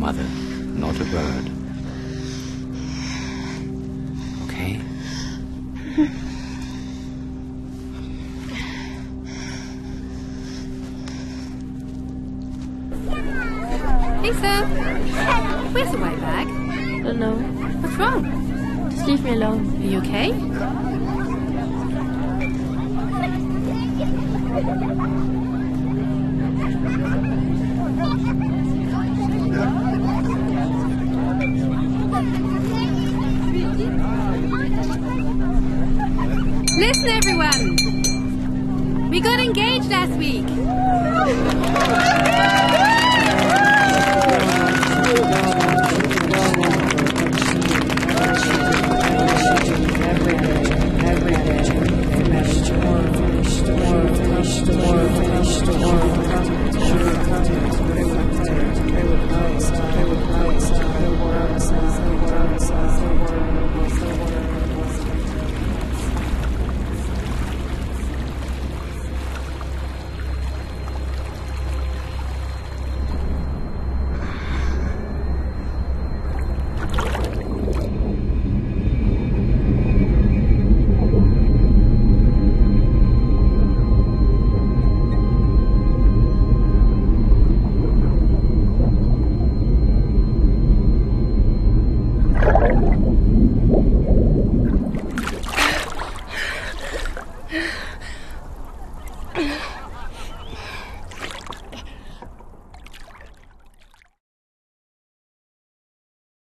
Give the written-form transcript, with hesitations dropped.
mother, not a bird. Okay? Lisa, where's the white bag? I don't know. What's wrong? Just leave me alone. Are you okay? Listen, everyone. We got engaged last week.